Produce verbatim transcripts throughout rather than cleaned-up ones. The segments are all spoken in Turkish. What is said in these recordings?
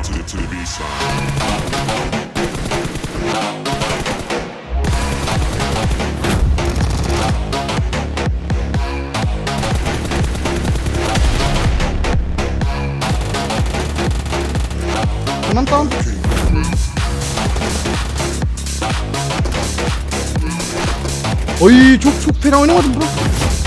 to the, to the B-side. Tamam tamam. Oy çok çok fena oynamadım bro.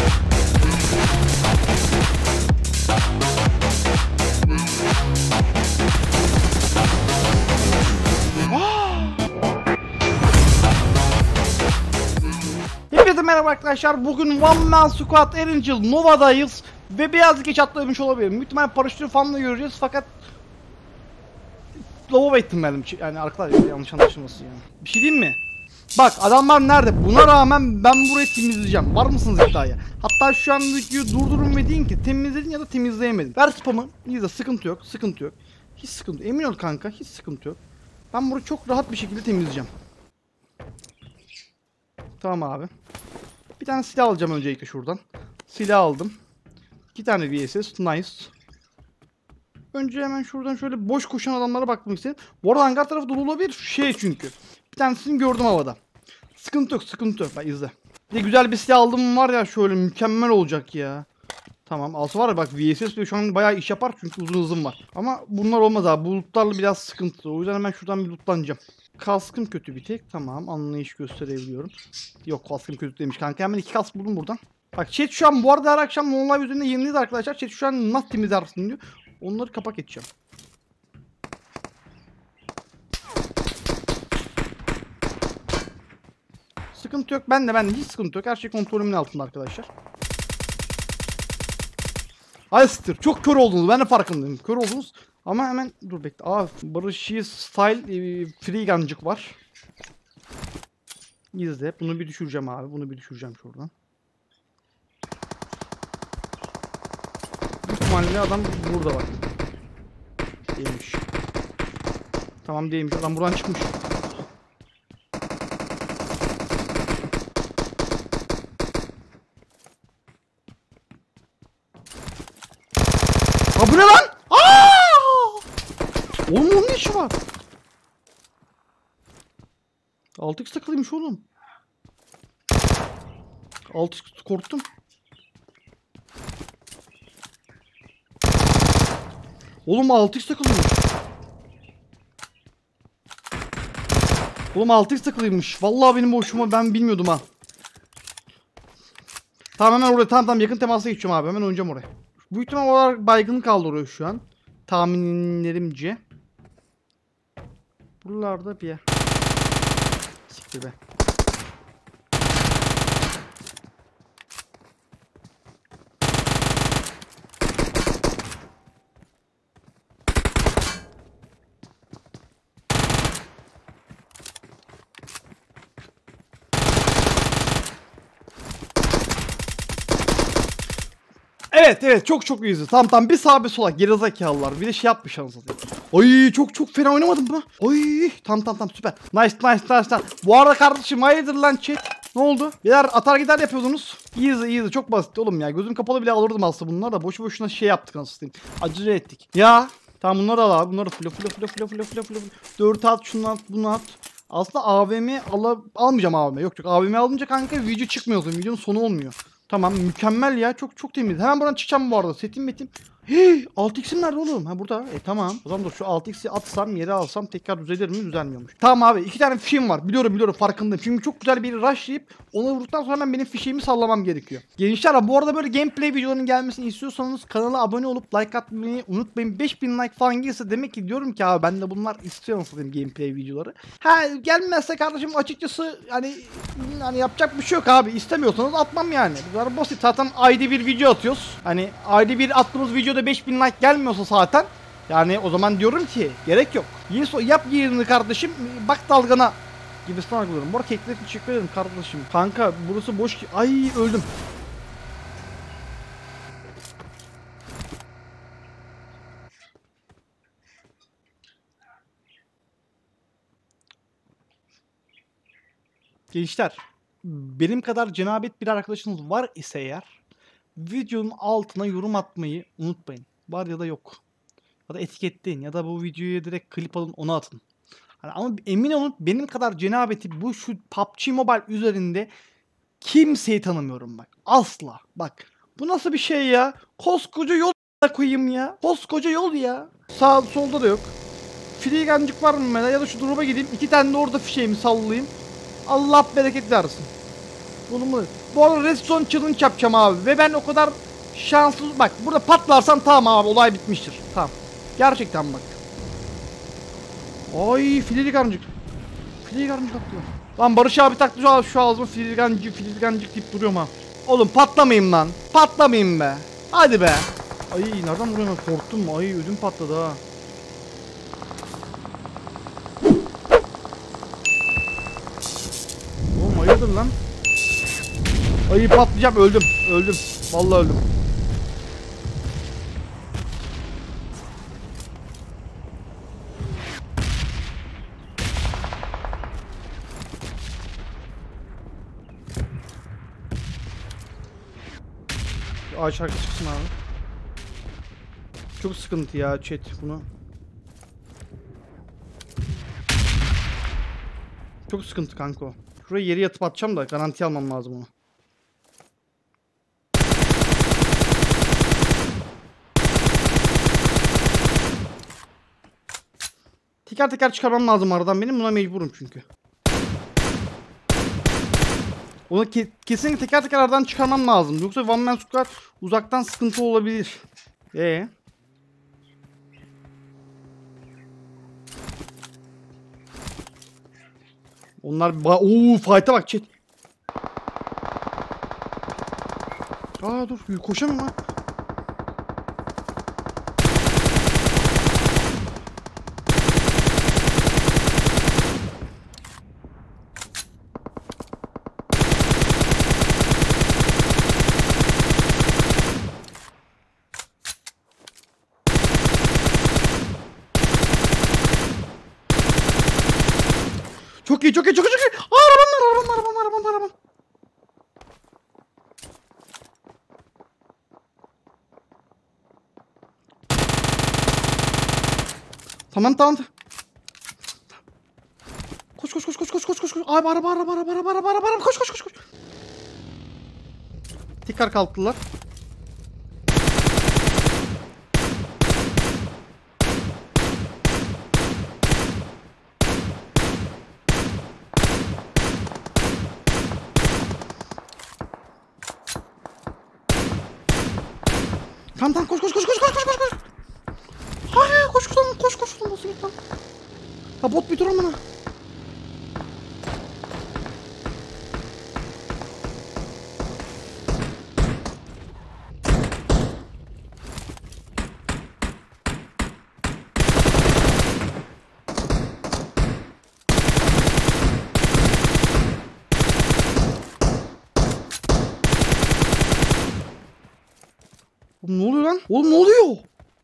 Hepinize merhaba arkadaşlar. Bugün One Man Squad Erangel Nova'dayız ve birazcık geç atlamış olabilirim. Muhtemelen paraşütü falan da göreceğiz fakat lava ettim yani arkadaşlar, yanlış anlaşılmasın yani. Bir şey diyeyim mi? Bak adamlar nerede? Buna rağmen ben burayı temizleyeceğim. Var mısınız iddiaya? Hatta şu an videoyu durdurun ve deyin ki temizledin ya da temizleyemedim. Ver spamı. İyi de sıkıntı yok. Sıkıntı yok. Hiç sıkıntı. Emin ol kanka. Hiç sıkıntı yok. Ben burayı çok rahat bir şekilde temizleyeceğim. Tamam abi. Bir tane silah alacağım öncelikle şuradan. Silah aldım. İki tane V S S. Nice. Önce hemen şuradan şöyle boş koşan adamlara bakmak istedim. Bu arada hangar tarafı dolu olabilir. Şey çünkü. Bir tanesini gördüm havada. Sıkıntı yok, sıkıntı yok. Bak izle. Bir de güzel bir silah aldım var ya, şöyle mükemmel olacak ya. Tamam, alsa var ya bak, V S S şu an bayağı iş yapar çünkü uzun hızım var. Ama bunlar olmaz abi. Bu lootlarla biraz sıkıntı. O yüzden hemen şuradan bir lootlanacağım. Kaskım kötü bir tek. Tamam, anlayış gösterebiliyorum. Yok, kaskım kötü demiş kanka. Hemen iki kask buldum buradan. Bak chat şu an bu arada her akşam online üzerinde yayınlıyız arkadaşlar. Chat şu an nasıl temizlersin diyor. Onları kapak edeceğim. Sıkıntı yok. Ben de ben de hiç sıkıntı yok. Her şey kontrolümün altında arkadaşlar. Ayster çok kör oldunuz. Ben de farkındayım. Kör oldunuz. Ama hemen dur bekle. Aa, Barış Yi Style e, free gun'cık var. İzle. Bunu bir düşüreceğim abi. Bunu bir düşüreceğim şuradan. Büyük ihtimalle adam burada bak. Değilmiş. Tamam değilmiş. Adam buradan çıkmış. Ha bu ne lan? Aa! Oğlum onun ne işi var? altı x takılıymış oğlum. altı x korktum. Oğlum altı x takılıymış. Oğlum altı x takılıymış. Vallahi benim boşuma, ben bilmiyordum ha. Tamam hemen oraya, tamam tamam yakın temasa geçiyorum abi. Hemen oynayacağım oraya. Büyük ihtimal olarak baygın kaldırıyor şu an. Tahminlerimce. Buralarda bir yer. Siktir be. Evet evet çok çok iyiyiz. Tam tam bir sağa bir sola gerizekalılar. Bir de şey yapmış anasını. Ay çok çok fena oynamadım mı? Ay tam tam tam süper. Nice nice nice nice. Bu arada kardeşim hayırdır lan chat? Ne oldu? Birer atar gider yapıyordunuz. İyiyiz iyiyiz, çok basit oğlum ya. Gözüm kapalı bile alırdım aslında bunlar da. Boşu boşuna şey yaptık anasını. Acele ettik. Ya tamam bunları al abi. Bunları flo flo flo flo flo flo flo. dört at şunu at bunu at. Aslında A V M al almayacağım A V M. Yok yok A V M alınca kanka video çıkmıyor. Videonun sonu olmuyor. Tamam mükemmel ya, çok çok temiz. Hemen buradan çıkacağım bu arada. Setim metim. Hii, altı x'im nerede oğlum? Ha burada. E tamam. O zaman da şu altı x'i atsam, yere alsam tekrar düzelir mi? Düzelmiyormuş. Tamam abi, iki tane fişim var. Biliyorum biliyorum, farkındayım. Şimdi çok güzel bir rushlayıp onu vurduktan sonra hemen benim fişeğimi sallamam gerekiyor. Gençler bu arada böyle gameplay videolarının gelmesini istiyorsanız kanala abone olup like atmayı unutmayın. beş bin like falan gelirse demek ki diyorum ki abi ben de bunlar istiyorum satayım gameplay videoları. Ha gelmezse kardeşim açıkçası hani hani yapacak bir şey yok abi. İstemiyorsanız atmam yani. Bu kadar basit. Zaten ayda bir video atıyoruz. Hani ayda bir attığımız videoda beş bin like gelmiyorsa zaten yani o zaman diyorum ki gerek yok. Yap yerini kardeşim, bak dalgana gibisinden algılıyorum. Bu arada kekler için teşekkür ederim kardeşim. Kanka burası boş ki. Ay öldüm. Gençler benim kadar cenabet bir arkadaşınız var ise eğer videonun altına yorum atmayı unutmayın. Var ya da yok. Ya da etiketleyin ya da bu videoya direkt klip alın onu atın. Hani ama emin olun benim kadar cenabeti bu şu P U B G Mobile üzerinde kimseyi tanımıyorum bak. Asla. Bak. Bu nasıl bir şey ya? Koskoca yol da koyayım ya. Koskoca yol ya. Sağ solda da yok. Freegancık var mı mesela ya da şu drop'a gideyim. İki tane de orada fişeğimi sallayayım. Allah bereket versin. Bunu bu arada redstone challenge yapacağım abi. Ve ben o kadar şanssız. Bak burada patlarsam tamam abi olay bitmiştir. Tamam. Gerçekten bak. Ay fililigancık. Fililigancık atlıyor. Lan Barış abi taktı şu, şu ağzıma fililigancık fililigancık deyip duruyorum ha. Oğlum patlamayayım lan. Patlamayayım be. Hadi be. Ay nereden vuruyorum ben korktum. Ay ödüm patladı ha. Oğlum hayırdır lan. Ay patlayacağım öldüm. Öldüm. Vallahi öldüm. Ağaç şarkı çıksın abi. Çok sıkıntı ya chat bunu. Çok sıkıntı kanka. Şuraya yeri yatıp atacağım da garanti almam lazım onu. Teker teker çıkarmam lazım aradan benim. Buna mecburum çünkü. Onu ke kesinlikle teker teker aradan çıkarmam lazım. Yoksa one man squad uzaktan sıkıntı olabilir. Ee. Onlar ooo fight'a bak chat. Aa dur koşamam ha. Çok iyi, çok iyi, çok iyi, çok iyi. Aa, arabam var, arabam var, arabam var, arabam var, arabam. Tamam, tamam. Koş, koş, koş, koş, koş, koş, koş, koş. Abi araba, araba, araba, araba, araba, araba, araba. Koş, koş, koş, koş. Tekrar kalktılar. Tamam tamam koş koş koş koş koş koş koş koş. Hayır koş koş lan koş koş lan nasıl git lan. Ha bot bir dur amına. Oğlum ne oluyor lan? Oğlum ne oluyor?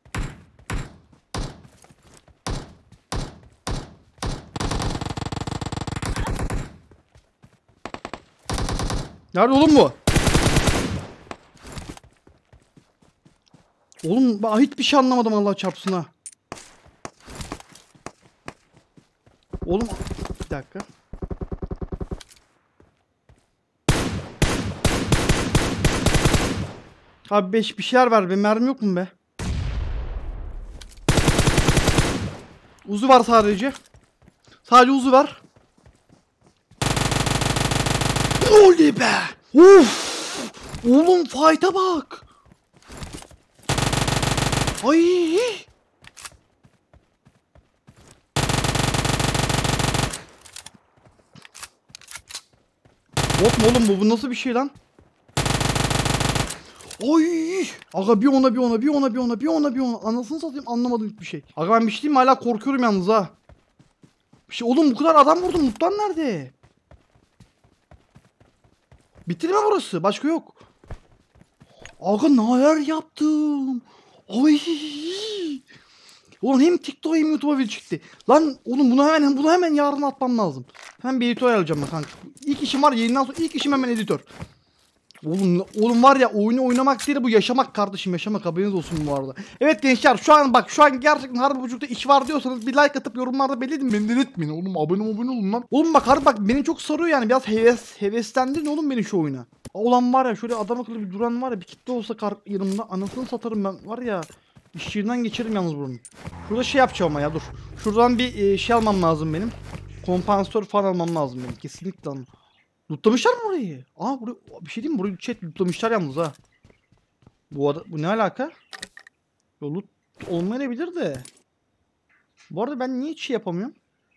Nerede oğlum bu? Oğlum ben hiçbir şey anlamadım Allah çarpsın ha. Oğlum bir dakika. Abi beş bir şeyler ver be. Mermi yok mu be? Uzu var sadece. Sadece uzu var. Oley be. Uf. Oğlum fight'a bak. Ay. Bot mu oğlum bu? Bu nasıl bir şey lan? Oy! Aga bir ona bir ona bir ona bir ona bir ona bir ona. Anasını satayım anlamadım hiçbir şey. Aga ben bir şey diyeyim mi? Hala korkuyorum yalnız ha. Bir şey oğlum bu kadar adam vurdum. Mutlan nerede? Bitti mi burası? Başka yok. Aga neler yaptım? Ay! Oğlum hem TikTok'a hem YouTube'a video çıktı. Lan oğlum bunu hemen bunu hemen yarın atmam lazım. Hemen bir editör alacağım ben kanka. İlk işim var yayından sonra ilk işim hemen editör. Oğlum, oğlum var ya oyunu oynamak değil bu yaşamak kardeşim yaşamak haberiniz olsun bu arada. Evet gençler şu an bak şu an gerçekten harbi buçukta iş var diyorsanız bir like atıp yorumlarda belirtin beni delirtmeyin oğlum abone abone olun lan. Oğlum bak harbi bak beni çok sarıyor yani biraz heves heveslendirin oğlum beni şu oyuna. Olan var ya şöyle adam akıllı bir duran var ya bir kitle olsa kar yanımda anasını satarım ben var ya. İş yerinden geçerim yalnız bunun. Şurada şey yapacağım ama ya dur. Şuradan bir e, şey almam lazım benim. Kompansatör falan almam lazım benim kesinlikle lan. Lootlamışlar mı burayı? Aa burayı, bir şey diyeyim mi? Burayı chat lootlamışlar yalnız ha. Bu, arada, bu ne alaka? Yo, loot olmayabilir de. Bu arada ben niye hiç şey yapamıyorum?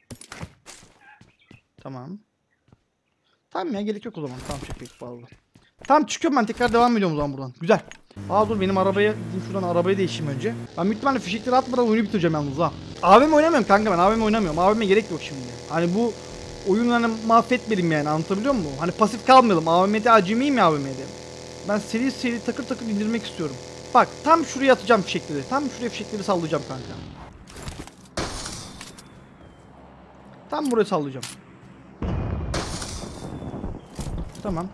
Tamam. Tamam ya gerek yok o zaman. Tamam çok pek bağlı. Tamam çıkıyorum ben tekrar devam ediyorum o zaman buradan. Güzel. Aa dur benim arabaya gideyim şuradan arabayı değişeyim önce. Ben büyük ihtimalle fişekleri atmadan oyunu bitireceğim yalnız ha. A V M oynamıyorum kanka ben A V M oynamıyorum. A V M gerek yok şimdi. Hani bu oyunu hani mahvetmedim yani anlatabiliyor muyum? Hani pasif kalmayalım. A V M'de acemiyim ya A V M'de. Ben seri seri takır takır indirmek istiyorum. Bak tam şuraya atacağım fişekleri. Tam şuraya fişekleri sallayacağım kanka. Tam buraya sallayacağım. Tamam.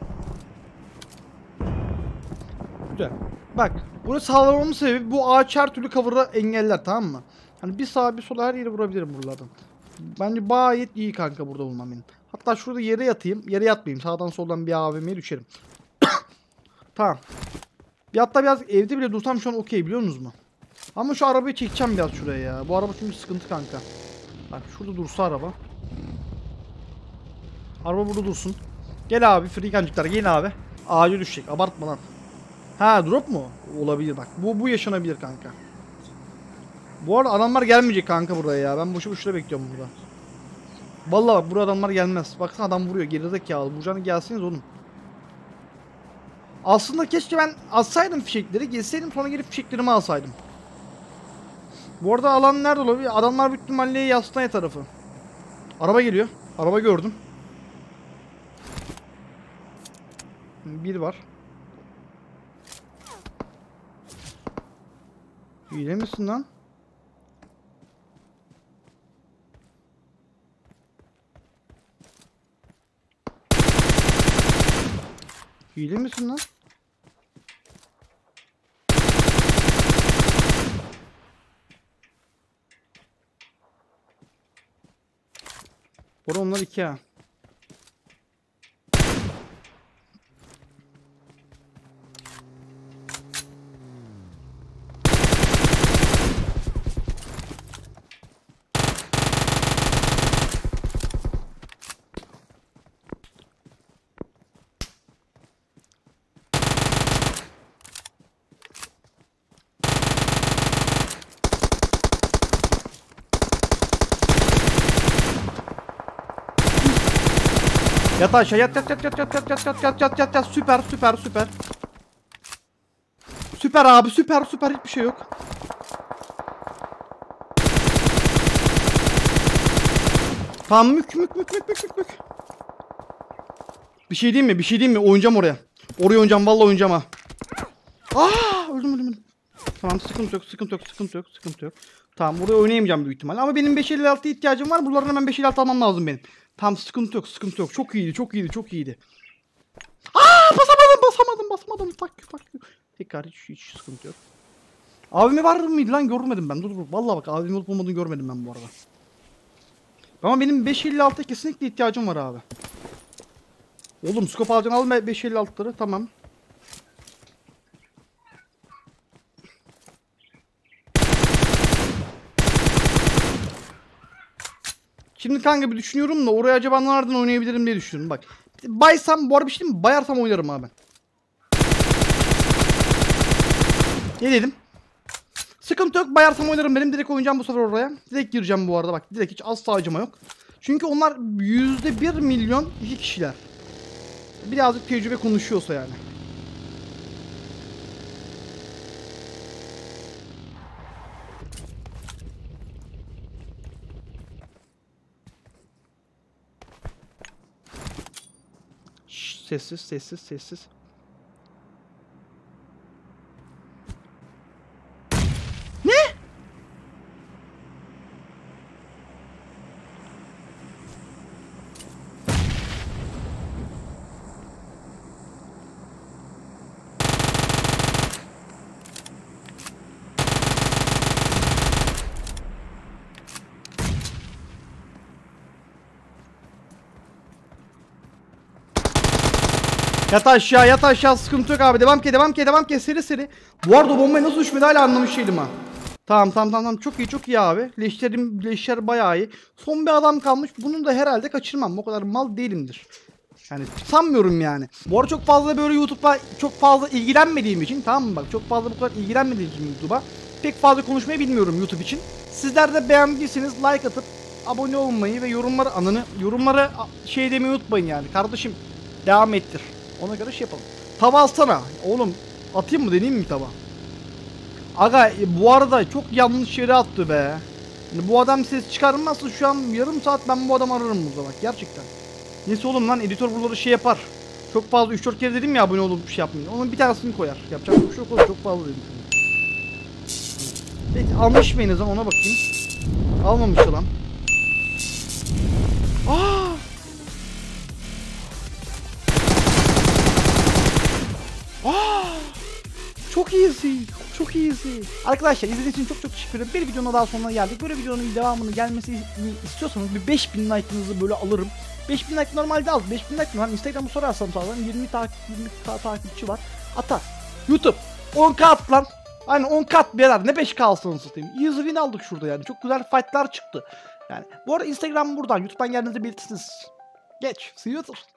Güzel. Bak burası sağlamamın sebebi bu ağaç her türlü cover'ı engeller tamam mı? Hani bir sağa bir sola her yere vurabilirim buralardan. Bence gayet iyi kanka burada olmam benim. Hatta şurada yere yatayım. Yere yatmayayım. Sağdan soldan bir A V M'ye düşerim. Tamam. Bir hatta biraz evde bile dursam şu an okey biliyor musunuz mu? Ama şu arabayı çekeceğim biraz şuraya ya. Bu araba çünkü sıkıntı kanka. Bak şurada dursa araba. Araba burada dursun. Gel abi frikancıklar gelin abi. Ağaca düşecek abartma lan. Ha drop mu? Olabilir bak. Bu bu yaşanabilir kanka. Bu arada adamlar gelmeyecek kanka buraya ya. Ben boşu boşuna bekliyorum burada. Vallahi bak buraya adamlar gelmez. Baksana adam vuruyor. Gerizekalı. Vuracağını gelsiniz oğlum. Aslında keşke ben alsaydım fişekleri. Gezseydim sonra gelip fişeklerimi alsaydım. Bu arada alan nerede olabilir? Adamlar büyük ihtimalle Yasnaya tarafı. Araba geliyor. Araba gördüm. Bir var. Hile misin lan? Hile misin lan? Bora onlar iki ha. Yat aşağı yat yat yat yat yat yat yat yat yat yat yat yat süper süper süper. Süper abi süper süper hiçbir şey yok. Tamam mük mük mük mük mük mük mük. Bir şey diyeyim mi? Bir şey diyeyim mi? Oynayacağım oraya. Oraya oynayacağım vallahi oynayacağım ha. Aa öldüm öldüm. öldüm. Tamam sıkıntı yok sıkıntı yok sıkıntı yok sıkıntı yok. Tamam buraya oynayamayacağım büyük ihtimal. Ama benim beş elli altı ihtiyacım var. Buralardan hemen beş elli altı almam lazım benim. Tamam sıkıntı yok sıkıntı yok. Çok iyiydi çok iyiydi çok iyiydi. Aa basamadım basamadım basamadım. Fuck you fuck you. Tekrar hiç, hiç sıkıntı yok. A V M var mıydı lan görmedim ben. Dur dur. Vallahi bak A V M olup olmadığını görmedim ben bu arada. Ama benim beş elli altıya kesinlikle ihtiyacım var abi. Oğlum scope alacaksın al beş elli altıları tamam. Şimdi kanka bir düşünüyorum da oraya acaba nereden oynayabilirim diye düşünüyorum bak. Baysam bu arada bir şey mi? Bayarsam oynarım abi. Ne dedim? Sıkıntı yok bayarsam oynarım benim direkt oynayacağım bu sefer oraya. Direkt gireceğim bu arada bak direkt hiç asla acıma yok. Çünkü onlar yüzde bir milyon iki kişiler. Birazcık tecrübe konuşuyorsa yani. Şş, sessiz sessiz sessiz. Ne? Yat aşağı yat aşağı sıkıntı yok abi. Devam ki devam ki devam ki seri seri. Bu arada bombaya nasıl düşmedi hala anlamış değilim ha. Tamam tamam tamam tamam çok iyi çok iyi abi. Leşlerim leşler bayağı iyi. Son bir adam kalmış. Bunu da herhalde kaçırmam. O kadar mal değilimdir. Yani sanmıyorum yani. Bu arada çok fazla böyle YouTube'a çok fazla ilgilenmediğim için, tamam mı bak, çok fazla bu kadar ilgilenmediğim için YouTube'a pek fazla konuşmayı bilmiyorum YouTube için. Sizler de beğendiyseniz like atıp abone olmayı ve yorumları ananı yorumlara şey demeyi unutmayın yani. Kardeşim devam ettir. Ona göre şey yapalım. Tava alsana. Oğlum atayım mı, deneyeyim mi tava? Aga e, bu arada çok yanlış yere attı be. Yani bu adam ses çıkarmazsa şu an yarım saat ben bu adamı ararım burada bak gerçekten. Neyse oğlum lan, editör buraları şey yapar. Çok fazla üç dört kere dedim ya abone olup bir şey yapmayın. Onun bir tanesini koyar. Yapacak bir şey yok oğlum, çok fazla dedim. Peki almış mıyız lan, ona bakayım. Almamış lan. Aa! Aa! Çok iyisin. Çok iyisin. Arkadaşlar izlediğiniz için çok çok teşekkür ederim. Bir videonun daha sonuna geldik. Böyle videonun devamını gelmesini istiyorsanız bir beş bin like'ınızı böyle alırım. beş bin like normalde az. beş bin like mi? Hani Instagram'ı sorarsam sağlam yirmi takip yirmi k takipçi var. Hatta YouTube on k at lan. Hani on kat bir yer. Ne beş k alsanız satayım. Easy win aldık şurada yani. Çok güzel fight'lar çıktı. Yani bu arada Instagram buradan. YouTube'dan geldiğinizde belirtirsiniz. Geç. See you.